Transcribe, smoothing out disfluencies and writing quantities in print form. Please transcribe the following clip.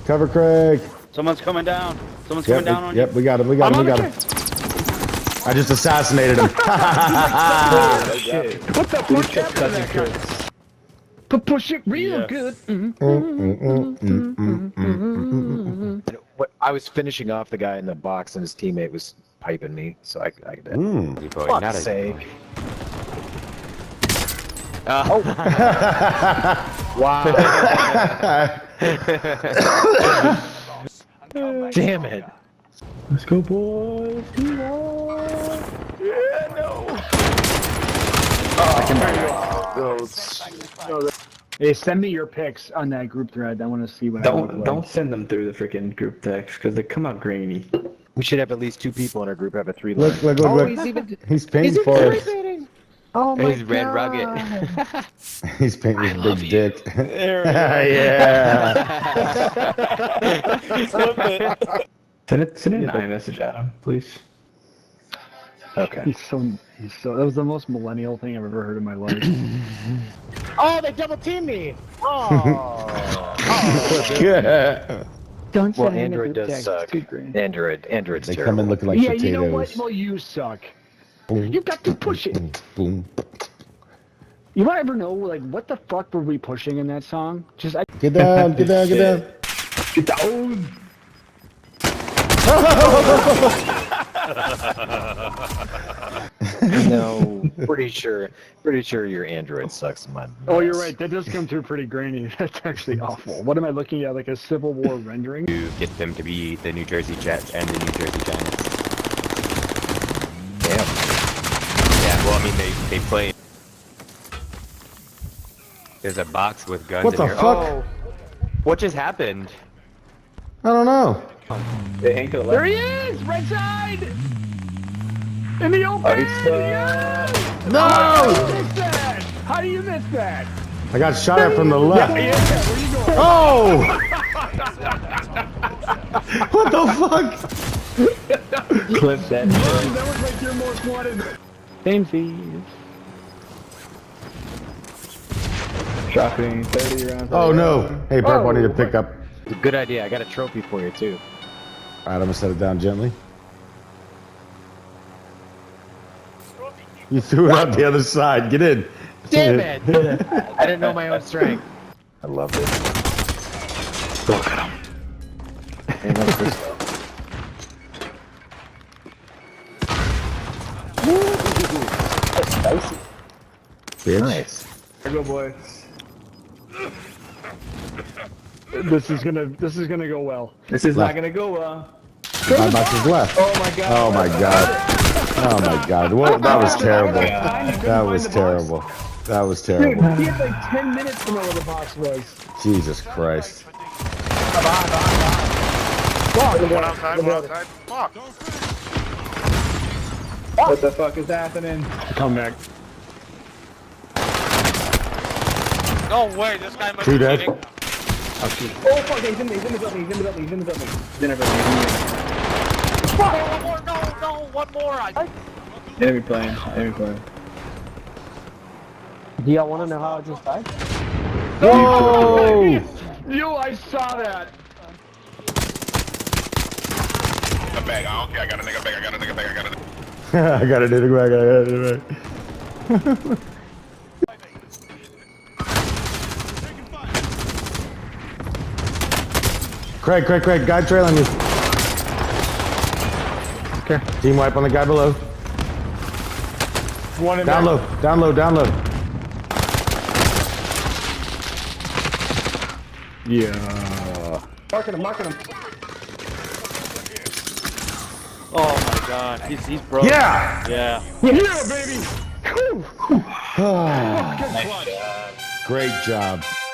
Cover Craig. Someone's coming down. Someone's coming down on you. Yep, we got him. We got him. We got him. I just assassinated him. What the fuck happened to that guy? Push it real good. I was finishing off the guy in the box, and his teammate was piping me, so I did. Not Sake. Oh. Wow. Damn it. Let's go, boys. Yeah, no. Hey, send me your pics on that group thread. I want to see what I look like. Don't send them through the freaking group text because they come out grainy. We should have at least 2 people in our group have a 3 Look, look, look, look. He's painting for us. Oh my He's red rugged. He's painting his big dick. Yeah. Send it in an iMessage at him, please. Okay. He's so. That was the most millennial thing I've ever heard in my life. Oh, they double teamed me. Oh. Don't Well, Android does suck. Android's They terrible. come in looking like Yeah, potatoes. you know what? Well, you suck. You got to push it. Boom. You might ever know, like, what the fuck were we pushing in that song? Just Get down, get down, get down. get down. No, pretty sure your Android sucks, man. Oh, you're right. That does come through pretty grainy. That's actually awful. What am I looking at? Like a Civil War rendering? To get them to be the New Jersey Jets and the New Jersey Giants. Damn. Yeah, well, I mean, they play. There's a box with guns What in the here. fuck? Oh, what just happened? I don't know. They hang to the There left. he is! Right side! In the open! Yes! No! How do you miss that? How do you miss that? I got shot at from the left. Yeah, where you going? Oh! What the fuck? Clip that. That was like your most wanted. Same fees. Dropping 30 rounds. Oh no. Hey, Perp, I need to pick up. Good idea. I got a trophy for you too. Alright, I'm gonna set it down gently. You threw it out the other side. Get in. Damn it! I didn't know my own strength. I love this. Look at him. Hey, what's this though? That's spicy. Bitch. Nice. Here go, boys. This is gonna go well. This is Left. not gonna go My box is left. Oh my god. Oh my god. Oh my god. What? That was terrible. That was terrible. That was terrible. He had like 10 minutes to know where the box was. Jesus Christ. One outside, one outside. Fuck. What the fuck is happening? Come back. No way, this guy might Two be dead. cheating. Oh fuck, he's in the building, he's in the building, he's in the building. He's in the building. Fuck, one more, no, one more. Enemy playing, enemy playing. Do y'all want to know how I just died? Whoa! Yo, I saw that. A bag, okay, I got a nigga bag, I got a nigga bag, I got a nigga. I got it in the back. I got it in the back. Craig, guy trailing you. Okay. Team wipe on the guy below. One in Down there. low, down low, down low. Yeah. Marking him. Oh my god, he's broke. Yeah! Yeah. Yeah, baby. Whew. Great job.